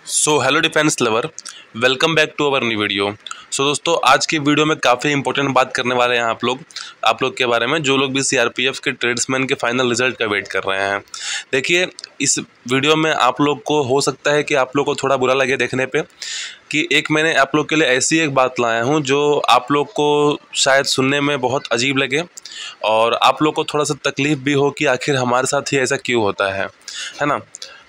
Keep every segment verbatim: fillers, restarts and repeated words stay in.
So hello defence lover, welcome back to our new video. So दोस्तों, आज की video में काफ़ी इंपॉर्टेंट बात करने वाले हैं आप लोग आप लोग के बारे में, जो लोग भी सीआरपीएफ के ट्रेड्समैन के फाइनल रिजल्ट का वेट कर रहे हैं। देखिए, इस वीडियो में आप लोग को हो सकता है कि आप लोग को थोड़ा बुरा लगे देखने पे कि एक मैंने आप लोग के लिए ऐसी एक बात लाया हूँ जो आप लोग को शायद सुनने में बहुत अजीब लगे और आप लोग को थोड़ा सा तकलीफ़ भी हो कि आखिर हमारे साथ ही ऐसा क्यों होता है है ना।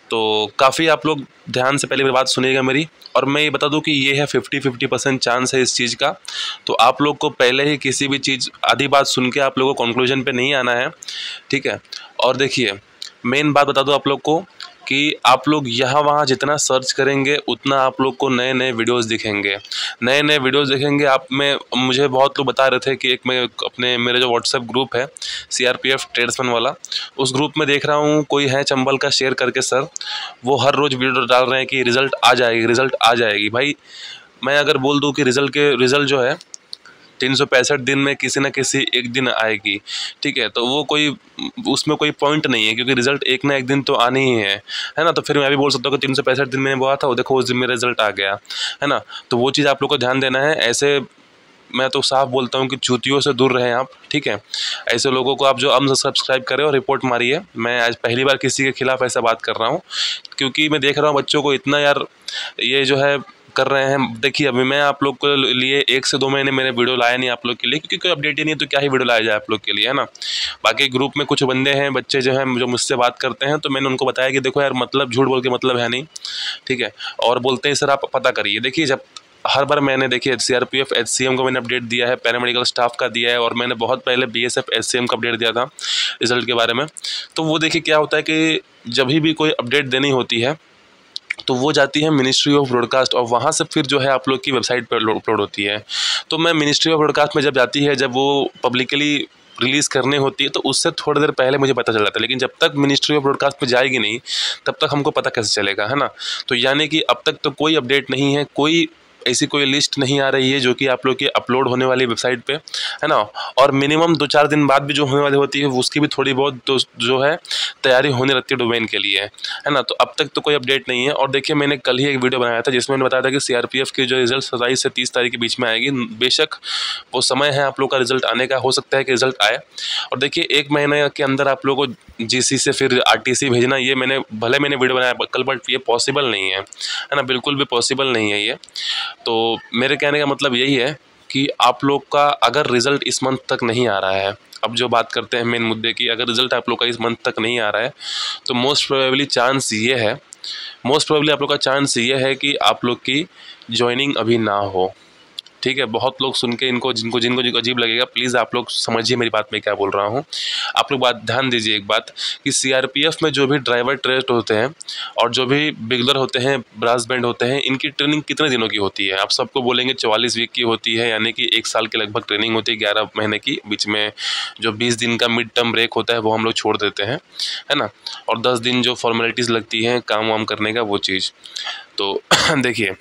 तो काफ़ी आप लोग ध्यान से पहले मेरी बात सुनिएगा मेरी, और मैं ये बता दूं कि ये है फिफ्टी फिफ्टी परसेंट चांस है इस चीज़ का। तो आप लोग को पहले ही किसी भी चीज़ आधी बात सुन के आप लोगों को कंक्लूजन पे नहीं आना है, ठीक है। और देखिए, मेन बात बता दूं आप लोग को कि आप लोग यहाँ वहाँ जितना सर्च करेंगे उतना आप लोग को नए नए वीडियोस दिखेंगे नए नए वीडियोस दिखेंगे आप में। मुझे बहुत लोग बता रहे थे कि एक मैं अपने मेरे जो व्हाट्सएप ग्रुप है सीआरपीएफ ट्रेड्समैन वाला, उस ग्रुप में देख रहा हूँ कोई है चंबल का शेयर करके सर, वो हर रोज़ वीडियो डाल रहे हैं कि रिज़ल्ट आ जाएगी रिज़ल्ट आ जाएगी। भाई, मैं अगर बोल दूँ कि रिज़ल्ट के रिज़ल्ट जो है तीन सौ पैंसठ दिन में किसी न किसी एक दिन आएगी, ठीक है, तो वो कोई उसमें कोई पॉइंट नहीं है, क्योंकि रिजल्ट एक ना एक दिन तो आनी ही है है ना। तो फिर मैं भी बोल सकता हूँ कि तीन सौ पैंसठ दिन मैंने बोला था, वो देखो उस दिन में रिजल्ट आ गया, है ना। तो वो चीज़ आप लोग को ध्यान देना है। ऐसे मैं तो साफ बोलता हूँ कि चूतियों से दूर रहें आप, ठीक है। ऐसे लोगों को आप जो अनसब्सक्राइब करें और रिपोर्ट मारिए। मैं आज पहली बार किसी के खिलाफ ऐसा बात कर रहा हूँ, क्योंकि मैं देख रहा हूँ बच्चों को इतना यार ये जो है कर रहे हैं। देखिए, अभी मैं आप लोग के लिए एक से दो महीने मैंने वीडियो लाया नहीं आप लोग के लिए, क्योंकि कोई अपडेट ही नहीं है तो क्या ही वीडियो लाया जाए आप लोग के लिए, है ना। बाकी ग्रुप में कुछ बंदे हैं, बच्चे जो हैं जो मुझसे बात करते हैं, तो मैंने उनको बताया कि देखो यार, मतलब झूठ बोल के मतलब है नहीं, ठीक है। और बोलते हैं सर आप पता करिए। देखिए, जब हर बार मैंने देखिए सीआरपीएफ एचसीएम को मैंने अपडेट दिया है, पैरामेडिकल स्टाफ का दिया है, और मैंने बहुत पहले बीएसएफ एचसीएम का अपडेट दिया था रिजल्ट के बारे में। तो वो देखिए क्या होता है कि जब भी कोई अपडेट देनी होती है तो वो जाती है मिनिस्ट्री ऑफ ब्रॉडकास्ट, और वहाँ से फिर जो है आप लोग की वेबसाइट पर अपलोड होती है। तो मैं मिनिस्ट्री ऑफ ब्रॉडकास्ट में जब जाती है, जब वो पब्लिकली रिलीज़ करने होती है, तो उससे थोड़ी देर पहले मुझे पता चल जाता है। लेकिन जब तक मिनिस्ट्री ऑफ ब्रॉडकास्ट में जाएगी नहीं, तब तक हमको पता कैसे चलेगा, है ना। तो यानी कि अब तक तो कोई अपडेट नहीं है, कोई ऐसी कोई लिस्ट नहीं आ रही है जो कि आप लोग की अपलोड होने वाली वेबसाइट पे, है ना। और मिनिमम दो चार दिन बाद भी जो होने वाली होती है उसकी भी थोड़ी बहुत तो जो है तैयारी होने लगती है डोमेन के लिए, है ना। तो अब तक तो कोई अपडेट नहीं है। और देखिए, मैंने कल ही एक वीडियो बनाया था जिसमें मैंने बताया था कि सीआरपीएफ की जो रिजल्ट सत्ताईस से तीस तारीख के बीच में आएगी। बेशक वो समय है आप लोग का रिजल्ट आने का, हो सकता है कि रिजल्ट आए। और देखिए, एक महीने के अंदर आप लोगों को जीसी से फिर आरटीसी भेजना, ये मैंने भले मैंने वीडियो बनाया कल, बट ये पॉसिबल नहीं है, है ना, बिल्कुल भी पॉसिबल नहीं है ये। तो मेरे कहने का मतलब यही है कि आप लोग का अगर रिज़ल्ट इस मंथ तक नहीं आ रहा है, अब जो बात करते हैं मेन मुद्दे की, अगर रिज़ल्ट आप लोग का इस मंथ तक नहीं आ रहा है, तो मोस्ट प्रोबेबली चांस ये है मोस्ट प्रोबेबली आप लोग का चांस ये है कि आप लोग की ज्वाइनिंग अभी ना हो, ठीक है। बहुत लोग सुन के इनको जिनको जिनको जिनको अजीब लगेगा, प्लीज़ आप लोग समझिए मेरी बात में क्या बोल रहा हूँ। आप लोग बात ध्यान दीजिए एक बात कि सीआरपीएफ में जो भी ड्राइवर ट्रेस्ट होते हैं और जो भी बिगलर होते हैं, ब्रास बैंड होते हैं, इनकी ट्रेनिंग कितने दिनों की होती है? आप सबको बोलेंगे चवालीस वीक की होती है, यानी कि एक साल के लगभग ट्रेनिंग होती है, ग्यारह महीने की। बीच में जो बीस दिन का मिड टर्म ब्रेक होता है वो हम लोग छोड़ देते हैं, है ना। और दस दिन जो फॉर्मेलिटीज़ लगती हैं काम वाम करने का, वो चीज़। तो देखिए,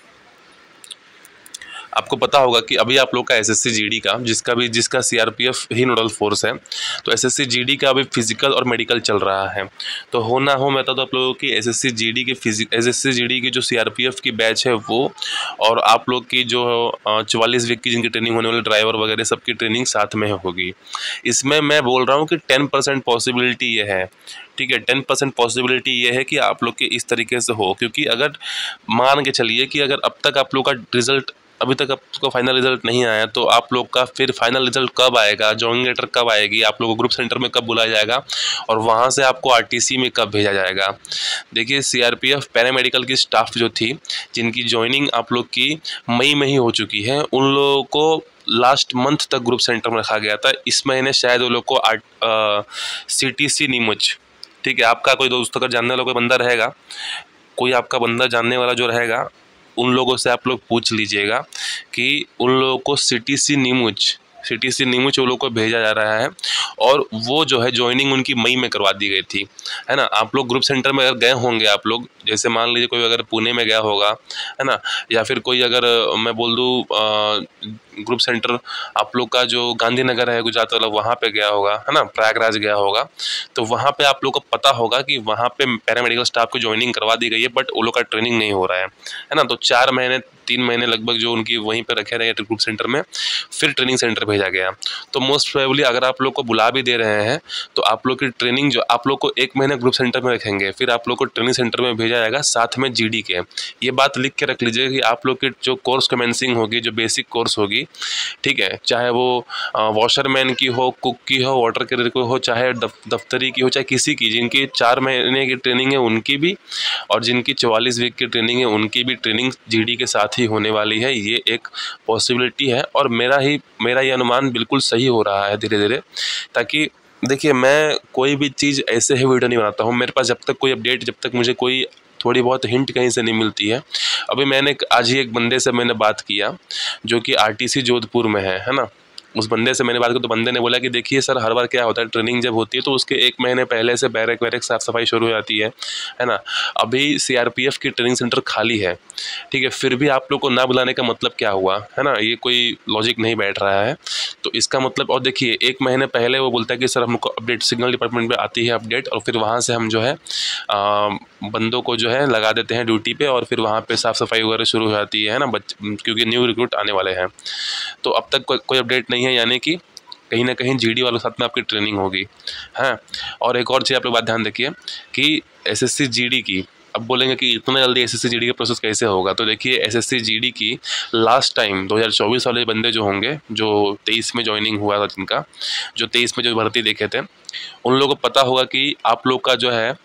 आपको पता होगा कि अभी आप लोग का एसएससी जीडी का, जिसका भी जिसका सीआरपीएफ ही नोडल फोर्स है, तो एसएससी जीडी का अभी फिजिकल और मेडिकल चल रहा है। तो हो ना हो, मैं बता दूं आप लोगों की एसएससी जीडी की फिजिक एसएससी जीडी की जो सीआरपीएफ की बैच है वो, और आप लोग की जो चवालीस वीक की जिनकी ट्रेनिंग होने वाली ड्राइवर वगैरह सबकी ट्रेनिंग साथ में होगी। इसमें मैं बोल रहा हूँ कि टेन परसेंट पॉसिबिलिटी ये है, ठीक है, टेन परसेंट पॉसिबिलिटी ये है कि आप लोग के इस तरीके से हो। क्योंकि अगर मान के चलिए कि अगर अब तक आप लोग का रिजल्ट अभी तक आपको फाइनल रिजल्ट नहीं आया, तो आप लोग का फिर फाइनल रिजल्ट कब आएगा, जॉइनिंग लेटर कब आएगी, आप लोगों को ग्रुप सेंटर में कब बुलाया जाएगा, और वहाँ से आपको आरटीसी में कब भेजा जाएगा। देखिए, सीआरपीएफ पैरामेडिकल की स्टाफ जो थी, जिनकी ज्वाइनिंग आप लोग की मई में ही हो चुकी है, उन लोगों को लास्ट मंथ तक ग्रुप सेंटर में रखा गया था। इस महीने शायद वो लोग को आर सी टी सी नीमुच, ठीक है, आपका कोई दोस्त अगर जानने वाला कोई बंदा रहेगा, कोई आपका बंदा जानने वाला जो रहेगा, उन लोगों से आप लोग पूछ लीजिएगा कि उन लोगों को सीटीसी नीमुच सिटी से नीमू चोलों को भेजा जा रहा है और वो जो है ज्वाइनिंग उनकी मई में करवा दी गई थी, है ना। आप लोग ग्रुप सेंटर में अगर गए होंगे, आप लोग जैसे मान लीजिए कोई अगर पुणे में गया होगा, है ना, या फिर कोई अगर मैं बोल दूँ ग्रुप सेंटर आप लोग का जो गांधीनगर है गुजरात वाला, वहाँ पे गया होगा, है ना, प्रयागराज गया होगा, तो वहाँ पे आप लोग को पता होगा कि वहाँ पे पैरामेडिकल स्टाफ को ज्वाइनिंग करवा दी गई है, बट वो लोग का ट्रेनिंग नहीं हो रहा है, है ना। तो चार महीने तीन महीने लगभग जो उनकी वहीं पे रखे रहे ग्रुप सेंटर में, फिर ट्रेनिंग सेंटर भेजा गया। तो मोस्ट प्रोबेबली अगर आप लोग को बुला भी दे रहे हैं तो आप लोग की ट्रेनिंग जो आप लोग को एक महीने ग्रुप सेंटर में रखेंगे, फिर आप लोग को ट्रेनिंग सेंटर में भेजा जाएगा साथ में जीडी के। ये बात लिख के रख लीजिए कि आप लोग की जो कोर्स कमेंसिंग होगी, जो बेसिक कोर्स होगी, ठीक है, चाहे वो वॉशरमैन की हो, कुक की हो, वाटर कैरियर की हो, चाहे दफ, दफ्तरी की हो, चाहे किसी की, जिनकी चार महीने की ट्रेनिंग है उनकी भी, और जिनकी चौवालीस वीक की ट्रेनिंग है उनकी भी ट्रेनिंग जीडी के साथ ही होने वाली है। ये एक पॉसिबिलिटी है और मेरा ही मेरा ये अनुमान बिल्कुल सही हो रहा है धीरे धीरे। ताकि देखिए, मैं कोई भी चीज़ ऐसे ही वीडियो नहीं बनाता हूँ, मेरे पास जब तक कोई अपडेट, जब तक मुझे कोई थोड़ी बहुत हिंट कहीं से नहीं मिलती है। अभी मैंने आज ही एक बंदे से मैंने बात किया जो कि आरटीसी जोधपुर में है है ना। उस बंदे से मैंने बात की तो बंदे ने बोला कि देखिए सर, हर बार क्या होता है, ट्रेनिंग जब होती है तो उसके एक महीने पहले से बैरक वैरक साफ सफाई शुरू हो जाती है है ना। अभी सीआरपीएफ की ट्रेनिंग सेंटर खाली है, ठीक है, फिर भी आप लोग को ना बुलाने का मतलब क्या हुआ, है ना। ये कोई लॉजिक नहीं बैठ रहा है। तो इसका मतलब, और देखिए एक महीने पहले वो बोलता है कि सर हमको अपडेट सिग्नल डिपार्टमेंट में आती है अपडेट, और फिर वहाँ से हम जो है आ, बंदों को जो है लगा देते हैं ड्यूटी पे, और फिर वहाँ पे साफ़ सफाई वगैरह शुरू हो जाती है ना, बच क्योंकि न्यू रिक्रूट आने वाले हैं। तो अब तक को, कोई अपडेट नहीं है, यानी कि कहीं ना कहीं जीडी वालों के साथ में आपकी ट्रेनिंग होगी, हाँ। और एक और चीज़ आप लोग बात ध्यान रखिए कि एसएससी जीडी की, अब बोलेंगे कि इतना जल्दी एसएससी जीडी का प्रोसेस कैसे होगा, तो देखिए एसएससी जीडी की लास्ट टाइम दो हज़ार चौबीस वाले बंदे जो होंगे, जो तेईस में ज्वाइनिंग हुआ था, जिनका जो तेईस में जो भर्ती देखे थे, उन लोगों को पता होगा कि आप लोग का जो है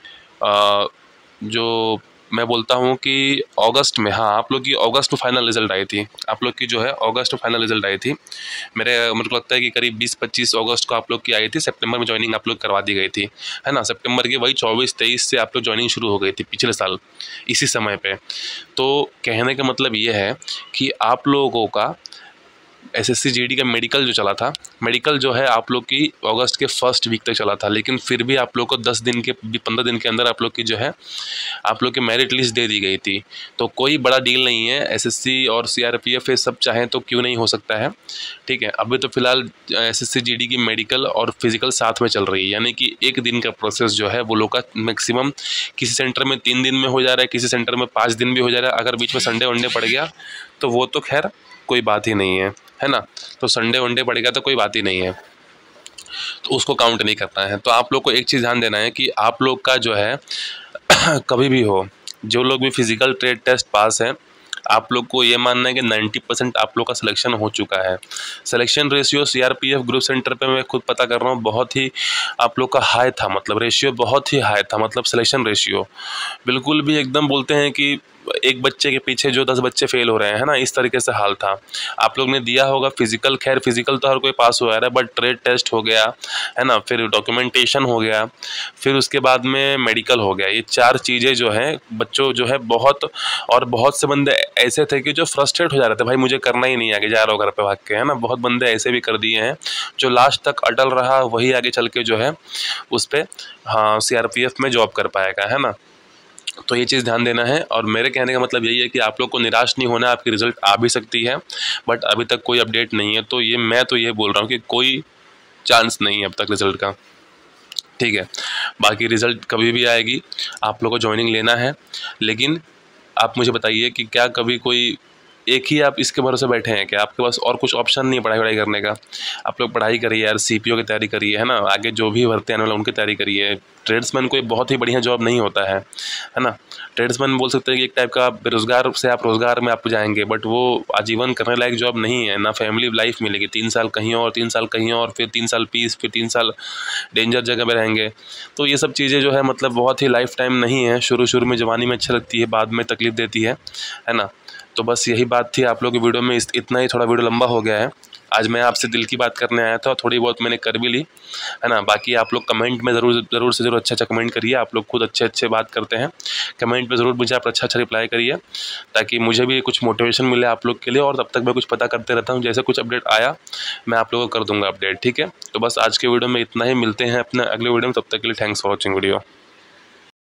आ, जो मैं बोलता हूँ कि अगस्त में, हाँ, आप लोग की अगस्त में फाइनल रिजल्ट आई थी, आप लोग की जो है अगस्त में फाइनल रिजल्ट आई थी। मेरे मेरे को लगता है कि करीब बीस पच्चीस अगस्त को आप लोग की आई थी, सितंबर में ज्वाइनिंग आप लोग करवा दी गई थी, है ना। सितंबर की वही चौबीस तेईस से आप लोग ज्वाइनिंग शुरू हो गई थी पिछले साल इसी समय पे। तो कहने का मतलब ये है कि आप लोगों का एसएससी जीडी का मेडिकल जो चला था, मेडिकल जो है आप लोग की अगस्त के फर्स्ट वीक तक चला था, लेकिन फिर भी आप लोग को दस दिन के पंद्रह दिन के अंदर आप लोग की जो है आप लोग की मेरिट लिस्ट दे दी गई थी। तो कोई बड़ा डील नहीं है, एसएससी और सीआरपीएफ ये सब चाहें तो क्यों नहीं हो सकता है, ठीक है। अभी तो फिलहाल एसएससी जीडी की मेडिकल और फिजिकल साथ में चल रही है, यानी कि एक दिन का प्रोसेस जो है वो लोग का मैक्सिमम किसी सेंटर में तीन दिन में हो जा रहा है, किसी सेंटर में पाँच दिन भी हो जा रहा है। अगर बीच में संडे वनडे पड़ गया तो वो तो खैर कोई बात ही नहीं है, है ना। तो संडे वनडे पड़ेगा तो कोई बात ही नहीं है, तो उसको काउंट नहीं करना है। तो आप लोग को एक चीज़ ध्यान देना है कि आप लोग का जो है कभी भी हो, जो लोग भी फिजिकल ट्रेड टेस्ट पास हैं, आप लोग को ये मानना है कि नब्बे परसेंट आप लोग का सिलेक्शन हो चुका है। Selection ratio CRPF group centre पे मैं खुद पता कर रहा हूँ, बहुत ही आप लोग का हाई था, मतलब रेशियो बहुत ही हाई था, मतलब सिलेक्शन रेशियो बिल्कुल भी एकदम बोलते हैं कि एक बच्चे के पीछे जो दस बच्चे फेल हो रहे हैं, है ना, इस तरीके से हाल था। आप लोग ने दिया होगा फिजिकल, खैर फिजिकल तो हर कोई पास हो रहा है, बट ट्रेड टेस्ट हो गया, है ना, फिर डॉक्यूमेंटेशन हो गया, फिर उसके बाद में मेडिकल हो गया। ये चार चीज़ें जो हैं बच्चों जो है बहुत, और बहुत से बंदे ऐसे थे कि जो फ्रस्ट्रेट हो जा रहे थे, भाई मुझे करना ही नहीं, आगे जा रहा हो घर पे भाग के, है ना। बहुत बंदे ऐसे भी कर दिए हैं, जो लास्ट तक अटल रहा वही आगे चल के जो है उस पर, हाँ, सीआरपीएफ में जॉब कर पाएगा, है ना। तो ये चीज़ ध्यान देना है, और मेरे कहने का मतलब यही है कि आप लोग को निराश नहीं होना, आपकी रिज़ल्ट आ भी सकती है, बट अभी तक कोई अपडेट नहीं है। तो ये मैं तो ये बोल रहा हूँ कि कोई चांस नहीं है अब तक रिज़ल्ट का, ठीक है। बाकी रिज़ल्ट कभी भी आएगी, आप लोग को ज्वाइनिंग लेना है, लेकिन आप मुझे बताइए कि क्या कभी कोई एक ही आप इसके भरोसे बैठे हैं क्या? आपके पास और कुछ ऑप्शन नहीं है पढ़ाई वढ़ाई करने का? आप लोग पढ़ाई करिए यार, सीपीओ की तैयारी करिए, है ना, आगे जो भी भर्ती आने वाला उनकी तैयारी करिए। ट्रेड्समैन कोई बहुत ही बढ़िया जॉब नहीं होता है, है ना। ट्रेड्समैन बोल सकते हैं कि एक टाइप का बेरोजगार से आप रोज़गार में आप जाएंगे, बट वो आजीवन करने लायक जॉब नहीं है, ना फैमिली लाइफ मिलेगी। तीन साल कहीं और, तीन साल कहीं और, फिर तीन साल पीस, फिर तीन साल डेंजर जगह में रहेंगे। तो ये सब चीज़ें जो है मतलब बहुत ही लाइफ टाइम नहीं है। शुरू शुरू में जवानी में अच्छी लगती है, बाद में तकलीफ देती है, है ना। तो बस यही बात थी आप लोग की वीडियो में, इस इतना ही, थोड़ा वीडियो लंबा हो गया है। आज मैं आपसे दिल की बात करने आया था और थोड़ी बहुत मैंने कर भी ली, है ना। बाकी आप लोग कमेंट में ज़रूर ज़रूर से ज़रूर अच्छा अच्छा कमेंट करिए। आप लोग खुद अच्छे अच्छे बात करते हैं, कमेंट में ज़रूर मुझे आप अच्छा अच्छा रिप्लाई करिए, ताकि मुझे भी कुछ मोटिवेशन मिले आप लोग के लिए। और तब तक मैं कुछ पता करते रहता हूँ, जैसे कुछ अपडेट आया मैं आप लोगों को कर दूँगा अपडेट, ठीक है। तो बस आज के वीडियो में इतना ही, मिलते हैं अपने अगले वीडियो में, तब तक के लिए थैंक्स फॉर वॉचिंग वीडियो।